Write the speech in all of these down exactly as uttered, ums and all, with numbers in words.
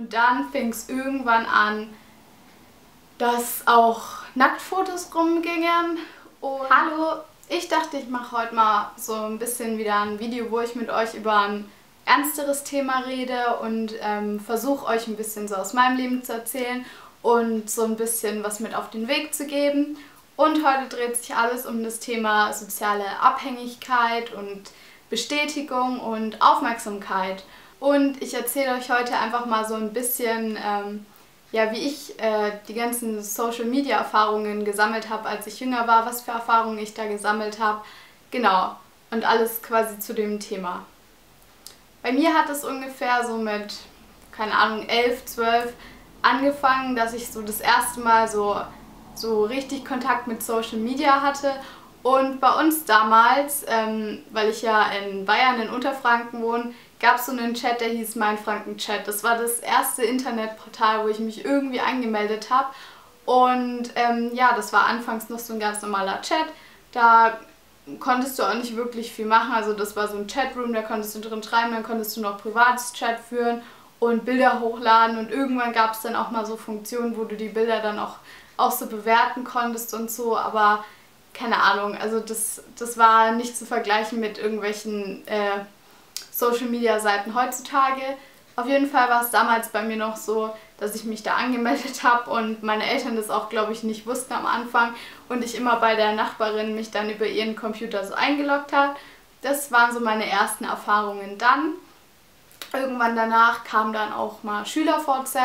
Und dann fing es irgendwann an, dass auch Nacktfotos rumgingen. Und hallo, ich dachte, ich mache heute mal so ein bisschen wieder ein Video, wo ich mit euch über ein ernsteres Thema rede und ähm, versuche euch ein bisschen so aus meinem Leben zu erzählen und so ein bisschen was mit auf den Weg zu geben. Und heute dreht sich alles um das Thema soziale Abhängigkeit und Bestätigung und Aufmerksamkeit. Und ich erzähle euch heute einfach mal so ein bisschen, ähm, ja, wie ich äh, die ganzen Social-Media-Erfahrungen gesammelt habe, als ich jünger war, was für Erfahrungen ich da gesammelt habe. Genau, und alles quasi zu dem Thema. Bei mir hat es ungefähr so mit, keine Ahnung, elf, zwölf angefangen, dass ich so das erste Mal so, so richtig Kontakt mit Social Media hatte. Und bei uns damals, ähm, weil ich ja in Bayern in Unterfranken wohne, gab es so einen Chat, der hieß Mein Franken Chat. Das war das erste Internetportal, wo ich mich irgendwie angemeldet habe. Und ähm, ja, das war anfangs noch so ein ganz normaler Chat. Da konntest du auch nicht wirklich viel machen. Also das war so ein Chatroom, da konntest du drin schreiben, dann konntest du noch privates Chat führen und Bilder hochladen. Und irgendwann gab es dann auch mal so Funktionen, wo du die Bilder dann auch, auch so bewerten konntest und so. Aber keine Ahnung, also das, das war nicht zu vergleichen mit irgendwelchen äh, Social-Media-Seiten heutzutage. Auf jeden Fall war es damals bei mir noch so, dass ich mich da angemeldet habe und meine Eltern das auch, glaube ich, nicht wussten am Anfang und ich immer bei der Nachbarin mich dann über ihren Computer so eingeloggt habe. Das waren so meine ersten Erfahrungen dann. Irgendwann danach kam dann auch mal SchülerVZ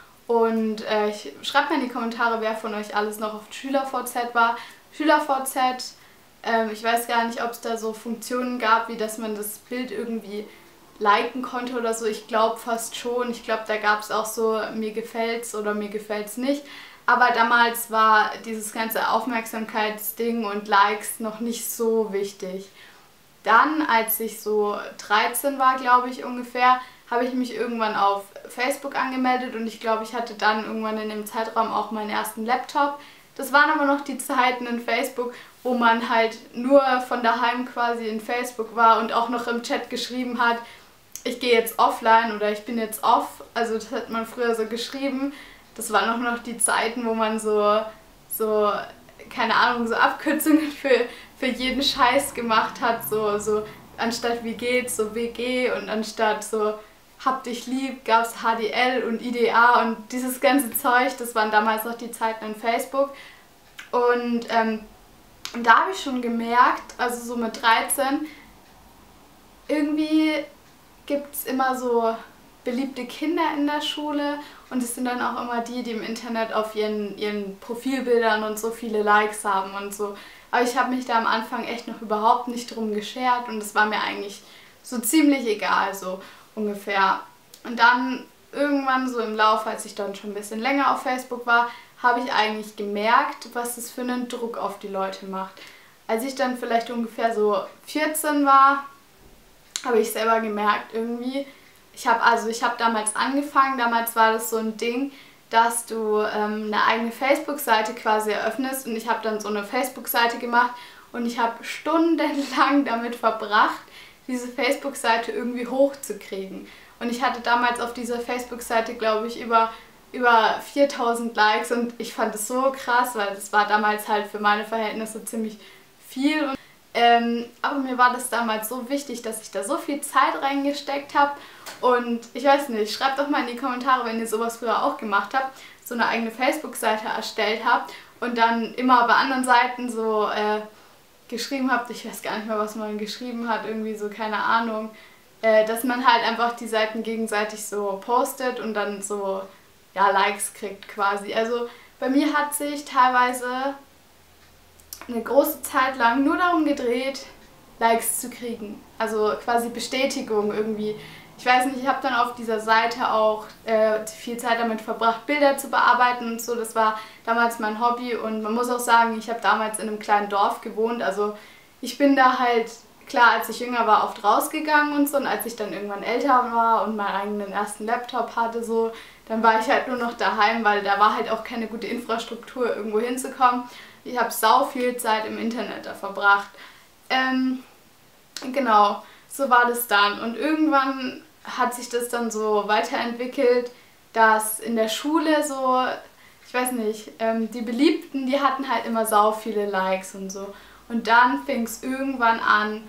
und äh, ich, schreibt mir in die Kommentare, wer von euch alles noch auf SchülerVZ war. SchülerVZ, ähm, ich weiß gar nicht, ob es da so Funktionen gab, wie dass man das Bild irgendwie liken konnte oder so. Ich glaube fast schon. Ich glaube, da gab es auch so, mir gefällt's oder mir gefällt's nicht. Aber damals war dieses ganze Aufmerksamkeitsding und Likes noch nicht so wichtig. Dann, als ich so dreizehn war, glaube ich ungefähr, habe ich mich irgendwann auf Facebook angemeldet und ich glaube, ich hatte dann irgendwann in dem Zeitraum auch meinen ersten Laptop. Das waren aber noch die Zeiten in Facebook, wo man halt nur von daheim quasi in Facebook war und auch noch im Chat geschrieben hat, ich gehe jetzt offline oder ich bin jetzt off. Also das hat man früher so geschrieben. Das waren auch noch die Zeiten, wo man so, so keine Ahnung, so Abkürzungen für, für jeden Scheiß gemacht hat. So, so anstatt wie geht's, so W G und anstatt so hab dich lieb, gab es H D L und I D A und dieses ganze Zeug. Das waren damals noch die Zeiten in Facebook. Und ähm, da habe ich schon gemerkt, also so mit dreizehn, irgendwie gibt es immer so beliebte Kinder in der Schule und es sind dann auch immer die, die im Internet auf ihren, ihren Profilbildern und so viele Likes haben und so. Aber ich habe mich da am Anfang echt noch überhaupt nicht drum geschert und es war mir eigentlich so ziemlich egal, so ungefähr. Und dann irgendwann so im Laufe, als ich dann schon ein bisschen länger auf Facebook war, habe ich eigentlich gemerkt, was das für einen Druck auf die Leute macht. Als ich dann vielleicht ungefähr so vierzehn war, habe ich selber gemerkt irgendwie, ich habe also ich habe damals angefangen, damals war das so ein Ding, dass du ähm, eine eigene Facebook-Seite quasi eröffnest und ich habe dann so eine Facebook-Seite gemacht und ich habe stundenlang damit verbracht, diese Facebook-Seite irgendwie hochzukriegen. Und ich hatte damals auf dieser Facebook-Seite, glaube ich, über, über viertausend Likes und ich fand es so krass, weil das war damals halt für meine Verhältnisse ziemlich viel. Und Ähm, aber mir war das damals so wichtig, dass ich da so viel Zeit reingesteckt habe und ich weiß nicht, schreibt doch mal in die Kommentare, wenn ihr sowas früher auch gemacht habt, so eine eigene Facebook-Seite erstellt habt und dann immer bei anderen Seiten so äh, geschrieben habt, ich weiß gar nicht mehr, was man geschrieben hat, irgendwie so, keine Ahnung, äh, dass man halt einfach die Seiten gegenseitig so postet und dann so, ja, Likes kriegt quasi. Also bei mir hat sich teilweise eine große Zeit lang nur darum gedreht, Likes zu kriegen. Also quasi Bestätigung irgendwie. Ich weiß nicht, ich habe dann auf dieser Seite auch äh, viel Zeit damit verbracht, Bilder zu bearbeiten und so. Das war damals mein Hobby und man muss auch sagen, ich habe damals in einem kleinen Dorf gewohnt. Also ich bin da halt, klar, als ich jünger war, oft rausgegangen und so. Und als ich dann irgendwann älter war und meinen eigenen ersten Laptop hatte, so, dann war ich halt nur noch daheim, weil da war halt auch keine gute Infrastruktur, irgendwo hinzukommen. Ich habe sau viel Zeit im Internet da verbracht. Ähm, genau, so war das dann. Und irgendwann hat sich das dann so weiterentwickelt, dass in der Schule so, ich weiß nicht, ähm, die Beliebten, die hatten halt immer sau viele Likes und so. Und dann fing es irgendwann an,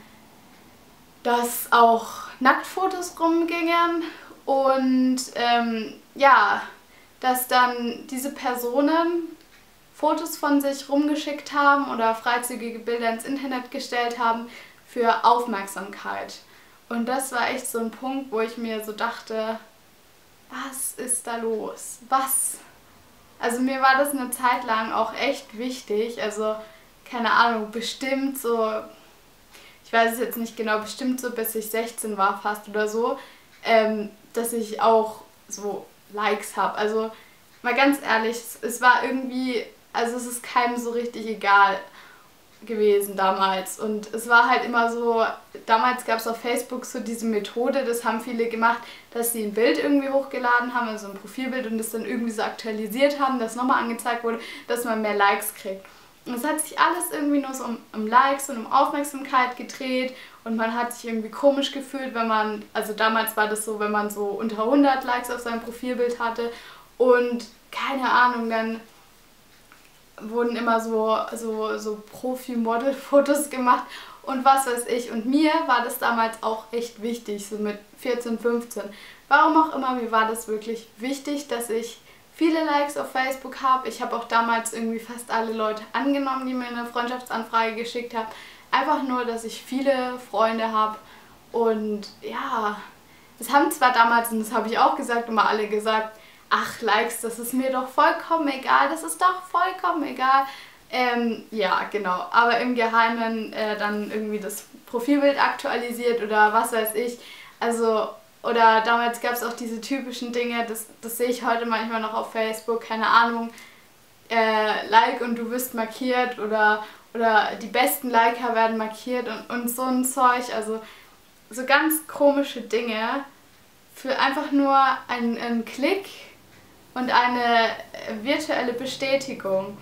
dass auch Nacktfotos rumgingen und ähm, ja, dass dann diese Personen Fotos von sich rumgeschickt haben oder freizügige Bilder ins Internet gestellt haben für Aufmerksamkeit. Und das war echt so ein Punkt, wo ich mir so dachte, was ist da los? Was? Also mir war das eine Zeit lang auch echt wichtig, also keine Ahnung, bestimmt so, ich weiß es jetzt nicht genau, bestimmt so bis ich sechzehn war fast oder so, ähm, dass ich auch so Likes habe. Also mal ganz ehrlich, es war irgendwie, also es ist keinem so richtig egal gewesen damals. Und es war halt immer so, damals gab es auf Facebook so diese Methode, das haben viele gemacht, dass sie ein Bild irgendwie hochgeladen haben, also ein Profilbild und das dann irgendwie so aktualisiert haben, dass nochmal angezeigt wurde, dass man mehr Likes kriegt. Und es hat sich alles irgendwie nur so um, um Likes und um Aufmerksamkeit gedreht und man hat sich irgendwie komisch gefühlt, wenn man, also damals war das so, wenn man so unter hundert Likes auf seinem Profilbild hatte und keine Ahnung, dann wurden immer so, so, so Profi-Model-Fotos gemacht und was weiß ich. Und mir war das damals auch echt wichtig, so mit vierzehn, fünfzehn. Warum auch immer, mir war das wirklich wichtig, dass ich viele Likes auf Facebook habe. Ich habe auch damals irgendwie fast alle Leute angenommen, die mir eine Freundschaftsanfrage geschickt haben. Einfach nur, dass ich viele Freunde habe. Und ja, das haben zwar damals, und das habe ich auch gesagt, immer alle gesagt, ach, Likes, das ist mir doch vollkommen egal, das ist doch vollkommen egal. Ähm, ja, genau, aber im Geheimen äh, dann irgendwie das Profilbild aktualisiert oder was weiß ich. Also, oder damals gab es auch diese typischen Dinge, das, das sehe ich heute manchmal noch auf Facebook, keine Ahnung, äh, Like und du wirst markiert oder, oder die besten Liker werden markiert und, und so ein Zeug, also so ganz komische Dinge für einfach nur einen, einen Klick und eine virtuelle Bestätigung.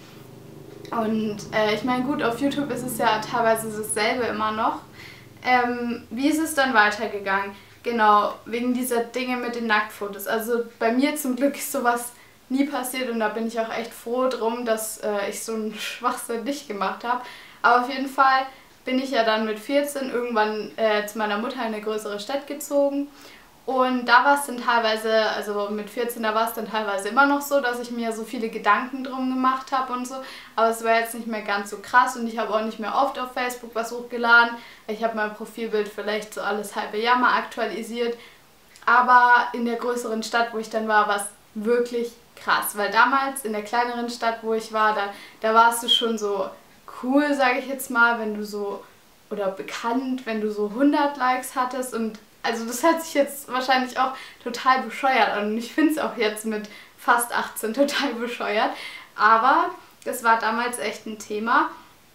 Und äh, ich meine, gut, auf YouTube ist es ja teilweise dasselbe immer noch. Ähm, wie ist es dann weitergegangen? Genau, wegen dieser Dinge mit den Nacktfotos. Also bei mir zum Glück ist sowas nie passiert und da bin ich auch echt froh drum, dass äh, ich so einen Schwachsinn nicht gemacht habe. Aber auf jeden Fall bin ich ja dann mit vierzehn irgendwann äh, zu meiner Mutter in eine größere Stadt gezogen. Und da war es dann teilweise, also mit vierzehn, da war es dann teilweise immer noch so, dass ich mir so viele Gedanken drum gemacht habe und so. Aber es war jetzt nicht mehr ganz so krass und ich habe auch nicht mehr oft auf Facebook was hochgeladen. Ich habe mein Profilbild vielleicht so alles halbe Jahr mal aktualisiert. Aber in der größeren Stadt, wo ich dann war, war es wirklich krass. Weil damals in der kleineren Stadt, wo ich war, da, da warst du schon so cool, sage ich jetzt mal, wenn du so, oder bekannt, wenn du so hundert Likes hattest und also das hört sich jetzt wahrscheinlich auch total bescheuert an und ich finde es auch jetzt mit fast achtzehn total bescheuert, aber das war damals echt ein Thema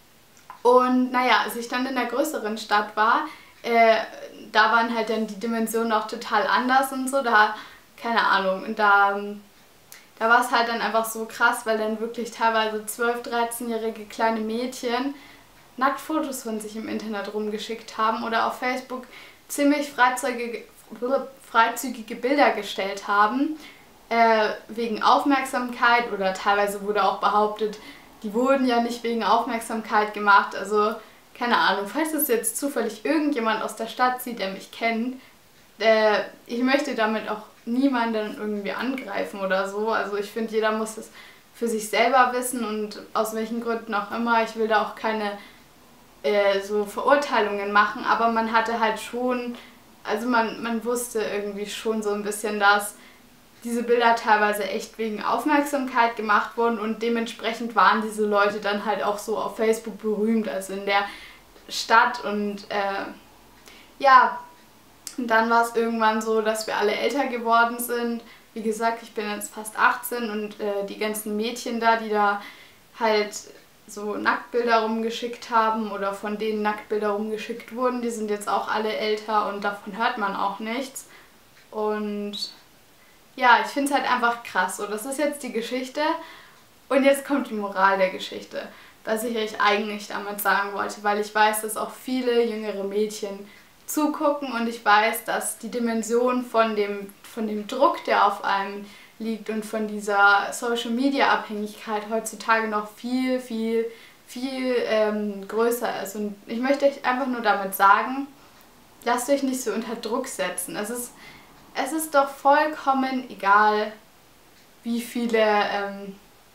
und naja, als ich dann in der größeren Stadt war, äh, da waren halt dann die Dimensionen auch total anders und so, da, keine Ahnung, und da, da war es halt dann einfach so krass, weil dann wirklich teilweise zwölf-, dreizehnjährige kleine Mädchen Nacktfotos von sich im Internet rumgeschickt haben oder auf Facebook ziemlich freizügige, freizügige Bilder gestellt haben, äh, wegen Aufmerksamkeit oder teilweise wurde auch behauptet, die wurden ja nicht wegen Aufmerksamkeit gemacht, also keine Ahnung, falls es jetzt zufällig irgendjemand aus der Stadt sieht, der mich kennt, äh, ich möchte damit auch niemanden irgendwie angreifen oder so, also ich finde, jeder muss es für sich selber wissen und aus welchen Gründen auch immer, ich will da auch keine so Verurteilungen machen, aber man hatte halt schon, also man, man wusste irgendwie schon so ein bisschen, dass diese Bilder teilweise echt wegen Aufmerksamkeit gemacht wurden und dementsprechend waren diese Leute dann halt auch so auf Facebook berühmt, also in der Stadt und äh, ja, und dann war es irgendwann so, dass wir alle älter geworden sind. Wie gesagt, ich bin jetzt fast achtzehn und äh, die ganzen Mädchen da, die da halt so Nacktbilder rumgeschickt haben oder von denen Nacktbilder rumgeschickt wurden, die sind jetzt auch alle älter und davon hört man auch nichts. Und ja, ich finde es halt einfach krass. So, das ist jetzt die Geschichte und jetzt kommt die Moral der Geschichte, was ich euch eigentlich damit sagen wollte, weil ich weiß, dass auch viele jüngere Mädchen zugucken und ich weiß, dass die Dimension von dem von dem Druck, der auf einem liegt und von dieser Social-Media-Abhängigkeit heutzutage noch viel, viel, viel ähm, größer ist. Und ich möchte euch einfach nur damit sagen, lasst euch nicht so unter Druck setzen. Es ist, es ist doch vollkommen egal, wie viele ähm,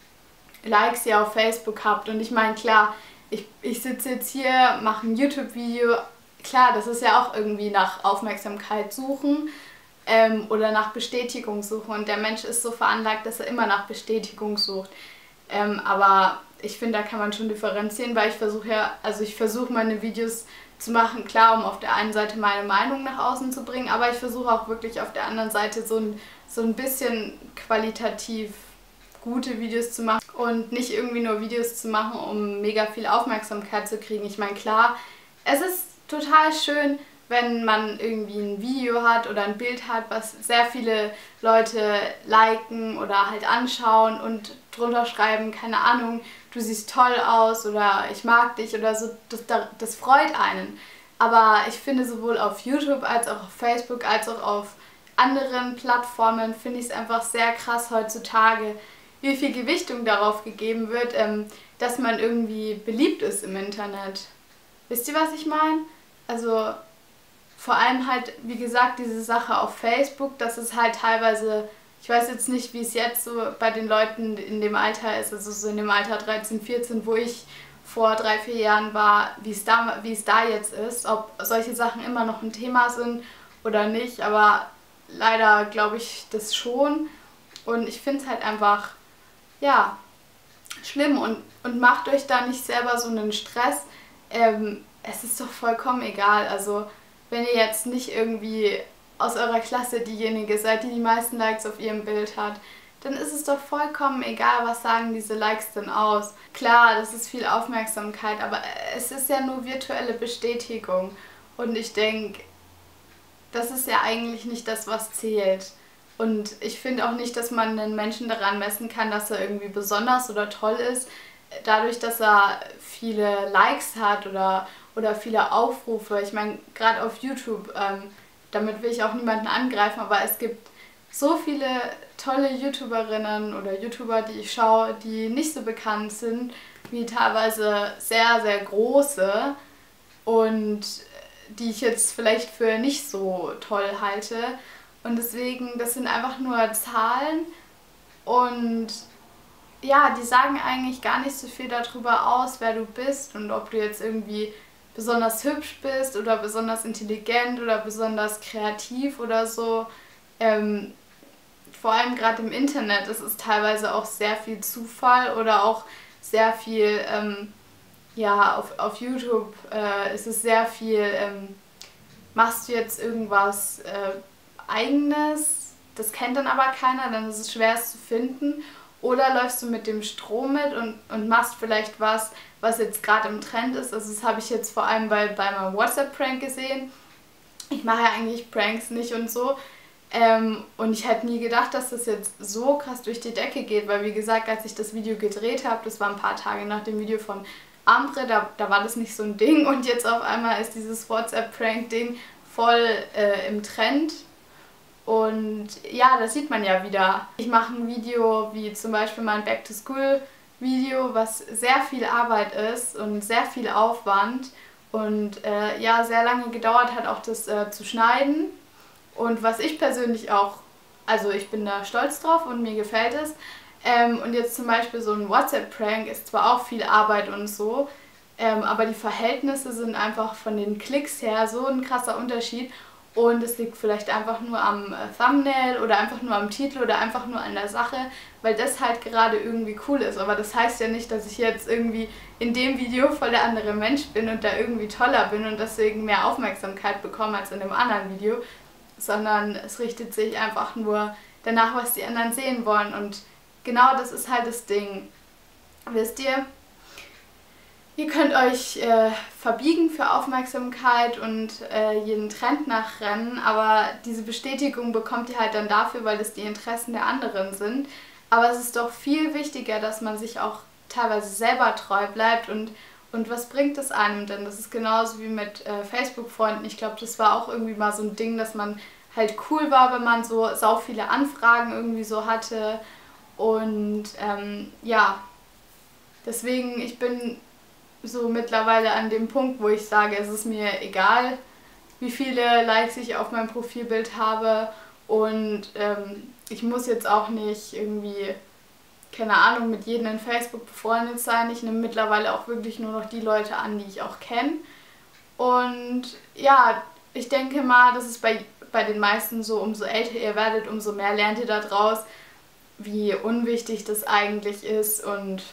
Likes ihr auf Facebook habt. Und ich meine, klar, ich, ich sitze jetzt hier, mache ein YouTube-Video. Klar, das ist ja auch irgendwie nach Aufmerksamkeit suchen ähm, oder nach Bestätigung suchen. Und der Mensch ist so veranlagt, dass er immer nach Bestätigung sucht. Ähm, aber ich finde, da kann man schon differenzieren, weil ich versuche ja, also ich versuche meine Videos zu machen, klar, um auf der einen Seite meine Meinung nach außen zu bringen, aber ich versuche auch wirklich auf der anderen Seite so ein, so ein bisschen qualitativ gute Videos zu machen und nicht irgendwie nur Videos zu machen, um mega viel Aufmerksamkeit zu kriegen. Ich meine, klar, es ist total schön, wenn man irgendwie ein Video hat oder ein Bild hat, was sehr viele Leute liken oder halt anschauen und drunter schreiben, keine Ahnung, du siehst toll aus oder ich mag dich oder so, das, das freut einen. Aber ich finde, sowohl auf YouTube als auch auf Facebook als auch auf anderen Plattformen finde ich es einfach sehr krass heutzutage, wie viel Gewichtung darauf gegeben wird, ähm, dass man irgendwie beliebt ist im Internet. Wisst ihr, was ich meine? Also vor allem halt, wie gesagt, diese Sache auf Facebook, das ist halt teilweise, ich weiß jetzt nicht, wie es jetzt so bei den Leuten in dem Alter ist, also so in dem Alter dreizehn, vierzehn, wo ich vor drei, vier Jahren war, wie es da, wie es da jetzt ist, ob solche Sachen immer noch ein Thema sind oder nicht, aber leider glaube ich das schon und ich finde es halt einfach, ja, schlimm und, und macht euch da nicht selber so einen Stress. Ähm, es ist doch vollkommen egal. Also wenn ihr jetzt nicht irgendwie aus eurer Klasse diejenige seid, die die meisten Likes auf ihrem Bild hat, dann ist es doch vollkommen egal, was sagen diese Likes denn aus. Klar, das ist viel Aufmerksamkeit, aber es ist ja nur virtuelle Bestätigung. Und ich denke, das ist ja eigentlich nicht das, was zählt. Und ich finde auch nicht, dass man einen Menschen daran messen kann, dass er irgendwie besonders oder toll ist, dadurch, dass er viele Likes hat oder, oder viele Aufrufe. Ich meine, gerade auf YouTube, ähm, damit will ich auch niemanden angreifen, aber es gibt so viele tolle YouTuberinnen oder YouTuber, die ich schaue, die nicht so bekannt sind, wie teilweise sehr, sehr große und die ich jetzt vielleicht für nicht so toll halte. Und deswegen, das sind einfach nur Zahlen und ja, die sagen eigentlich gar nicht so viel darüber aus, wer du bist und ob du jetzt irgendwie besonders hübsch bist oder besonders intelligent oder besonders kreativ oder so. Ähm, vor allem gerade im Internet ist es teilweise auch sehr viel Zufall oder auch sehr viel, ähm, ja, auf, auf YouTube äh, ist es sehr viel, ähm, machst du jetzt irgendwas äh, Eigenes, das kennt dann aber keiner, dann ist es schwer, es zu finden. Oder läufst du mit dem Strom mit und, und machst vielleicht was, was jetzt gerade im Trend ist. Also das habe ich jetzt vor allem bei, bei meinem WhatsApp-Prank gesehen. Ich mache ja eigentlich Pranks nicht und so. Ähm, und ich hätte nie gedacht, dass das jetzt so krass durch die Decke geht, weil wie gesagt, als ich das Video gedreht habe, das war ein paar Tage nach dem Video von Ambre, da, da war das nicht so ein Ding und jetzt auf einmal ist dieses WhatsApp-Prank-Ding voll äh, im Trend. Und ja, das sieht man ja wieder. Ich mache ein Video wie zum Beispiel mein Back-to-School-Video, was sehr viel Arbeit ist und sehr viel Aufwand und äh, ja, sehr lange gedauert hat, auch das äh, zu schneiden. Und was ich persönlich auch, also ich bin da stolz drauf und mir gefällt es. Ähm, und jetzt zum Beispiel so ein WhatsApp-Prank ist zwar auch viel Arbeit und so, ähm, aber die Verhältnisse sind einfach von den Klicks her so ein krasser Unterschied. Und es liegt vielleicht einfach nur am Thumbnail oder einfach nur am Titel oder einfach nur an der Sache, weil das halt gerade irgendwie cool ist. Aber das heißt ja nicht, dass ich jetzt irgendwie in dem Video voll der andere Mensch bin und da irgendwie toller bin und deswegen mehr Aufmerksamkeit bekomme als in dem anderen Video, sondern es richtet sich einfach nur danach, was die anderen sehen wollen. Und genau das ist halt das Ding. Wisst ihr? Ihr könnt euch äh, verbiegen für Aufmerksamkeit und äh, jeden Trend nachrennen, aber diese Bestätigung bekommt ihr halt dann dafür, weil das die Interessen der anderen sind. Aber es ist doch viel wichtiger, dass man sich auch teilweise selber treu bleibt und, und was bringt es einem denn? Das ist genauso wie mit äh, Facebook-Freunden. Ich glaube, das war auch irgendwie mal so ein Ding, dass man halt cool war, wenn man so sau viele Anfragen irgendwie so hatte. Und ähm, ja, deswegen, ich bin so mittlerweile an dem Punkt, wo ich sage, es ist mir egal, wie viele Likes ich auf meinem Profilbild habe. Und ähm, ich muss jetzt auch nicht irgendwie, keine Ahnung, mit jedem in Facebook befreundet sein. Ich nehme mittlerweile auch wirklich nur noch die Leute an, die ich auch kenne. Und ja, ich denke mal, das ist bei, bei den meisten so, umso älter ihr werdet, umso mehr lernt ihr da draus, wie unwichtig das eigentlich ist. Und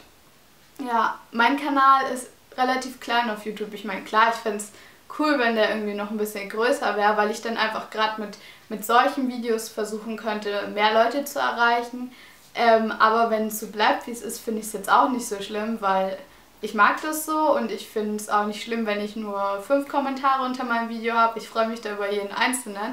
ja, mein Kanal ist relativ klein auf YouTube. Ich meine, klar, ich fände es cool, wenn der irgendwie noch ein bisschen größer wäre, weil ich dann einfach gerade mit, mit solchen Videos versuchen könnte, mehr Leute zu erreichen. Ähm, aber wenn es so bleibt, wie es ist, finde ich es jetzt auch nicht so schlimm, weil ich mag das so und ich finde es auch nicht schlimm, wenn ich nur fünf Kommentare unter meinem Video habe. Ich freue mich da über jeden Einzelnen.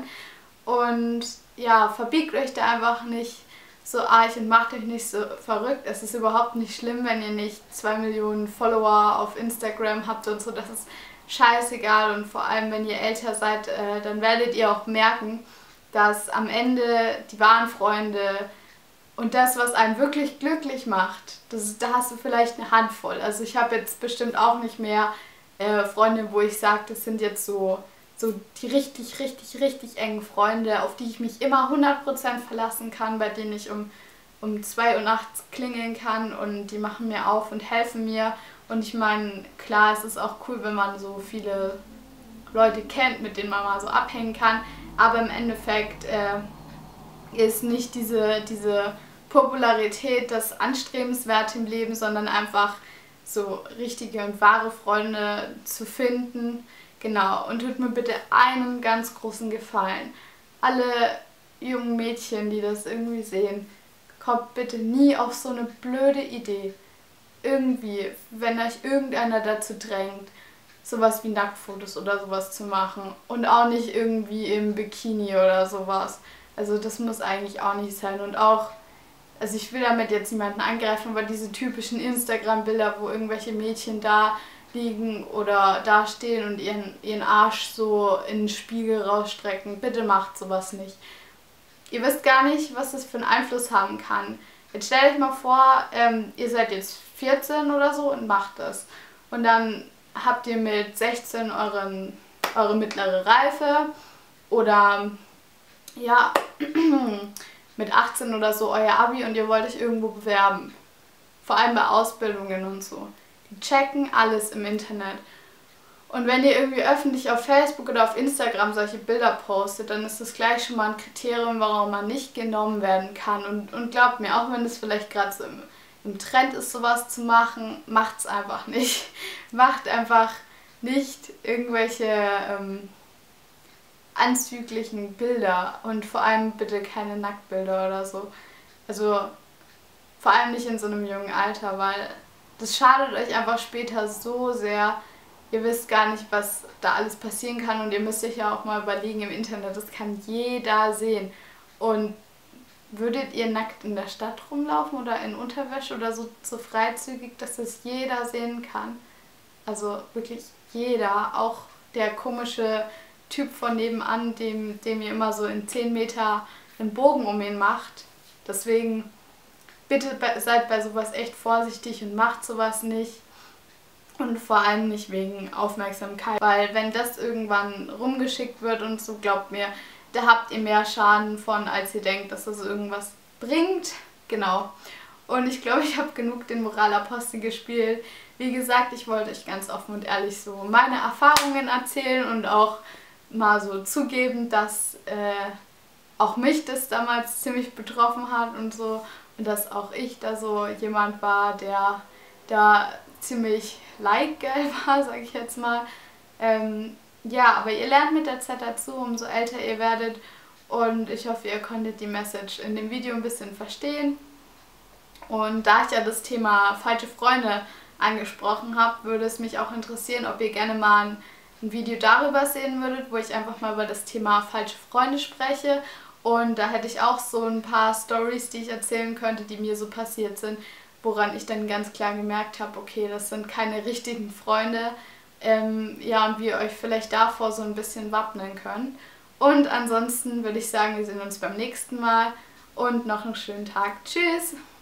Und ja, verbiegt euch da einfach nicht so arg und macht euch nicht so verrückt. Es ist überhaupt nicht schlimm, wenn ihr nicht zwei Millionen Follower auf Instagram habt und so. Das ist scheißegal und vor allem, wenn ihr älter seid, äh, dann werdet ihr auch merken, dass am Ende die wahren Freunde und das, was einen wirklich glücklich macht, das, da hast du vielleicht eine Handvoll. Also ich habe jetzt bestimmt auch nicht mehr äh, Freunde, wo ich sage, das sind jetzt so, so die richtig, richtig, richtig engen Freunde, auf die ich mich immer hundert Prozent verlassen kann, bei denen ich um, um zwei Uhr nachts klingeln kann und die machen mir auf und helfen mir. Und ich meine, klar, es ist auch cool, wenn man so viele Leute kennt, mit denen man mal so abhängen kann, aber im Endeffekt äh, ist nicht diese, diese Popularität das Anstrebenswerte im Leben, sondern einfach so richtige und wahre Freunde zu finden. Genau, und tut mir bitte einen ganz großen Gefallen. Alle jungen Mädchen, die das irgendwie sehen, kommt bitte nie auf so eine blöde Idee. Irgendwie, wenn euch irgendeiner dazu drängt, sowas wie Nacktfotos oder sowas zu machen und auch nicht irgendwie im Bikini oder sowas. Also das muss eigentlich auch nicht sein und auch, also ich will damit jetzt niemanden angreifen, aber diese typischen Instagram-Bilder, wo irgendwelche Mädchen da liegen oder da stehen und ihren, ihren Arsch so in den Spiegel rausstrecken, bitte macht sowas nicht. Ihr wisst gar nicht, was das für einen Einfluss haben kann. Jetzt stellt euch mal vor, ähm, ihr seid jetzt vierzehn oder so und macht das. Und dann habt ihr mit sechzehn euren, eure mittlere Reife oder ja, mit achtzehn oder so euer Abi und ihr wollt euch irgendwo bewerben. Vor allem bei Ausbildungen und so. Die checken alles im Internet. Und wenn ihr irgendwie öffentlich auf Facebook oder auf Instagram solche Bilder postet, dann ist das gleich schon mal ein Kriterium, warum man nicht genommen werden kann. Und, und glaubt mir, auch wenn es vielleicht gerade so im, im Trend ist, sowas zu machen, macht's einfach nicht. Macht einfach nicht irgendwelche ähm, anzüglichen Bilder und vor allem bitte keine Nacktbilder oder so. Also vor allem nicht in so einem jungen Alter, weil das schadet euch einfach später so sehr. Ihr wisst gar nicht, was da alles passieren kann und ihr müsst euch ja auch mal überlegen im Internet, das kann jeder sehen. Und würdet ihr nackt in der Stadt rumlaufen oder in Unterwäsche oder so, so freizügig, dass das jeder sehen kann? Also wirklich jeder, auch der komische Typ von nebenan, dem, dem ihr immer so in zehn Meter einen Bogen um ihn macht. Deswegen bitte seid bei sowas echt vorsichtig und macht sowas nicht. Und vor allem nicht wegen Aufmerksamkeit, weil wenn das irgendwann rumgeschickt wird und so, glaubt mir, da habt ihr mehr Schaden von, als ihr denkt, dass das irgendwas bringt. Genau. Und ich glaube, ich habe genug den Moralapostel gespielt. Wie gesagt, ich wollte euch ganz offen und ehrlich so meine Erfahrungen erzählen und auch mal so zugeben, dass äh, auch mich das damals ziemlich betroffen hat und so. Und dass auch ich da so jemand war, der da ziemlich like-geil war, sag ich jetzt mal. Ähm, ja, aber ihr lernt mit der Zeit dazu, umso älter ihr werdet. Und ich hoffe, ihr konntet die Message in dem Video ein bisschen verstehen. Und da ich ja das Thema falsche Freunde angesprochen habe, würde es mich auch interessieren, ob ihr gerne mal ein, ein Video darüber sehen würdet, wo ich einfach mal über das Thema falsche Freunde spreche. Und da hätte ich auch so ein paar Storys, die ich erzählen könnte, die mir so passiert sind, woran ich dann ganz klar gemerkt habe, okay, das sind keine richtigen Freunde. Ähm, ja, und wie ihr euch vielleicht davor so ein bisschen wappnen könnt. Und ansonsten würde ich sagen, wir sehen uns beim nächsten Mal und noch einen schönen Tag. Tschüss!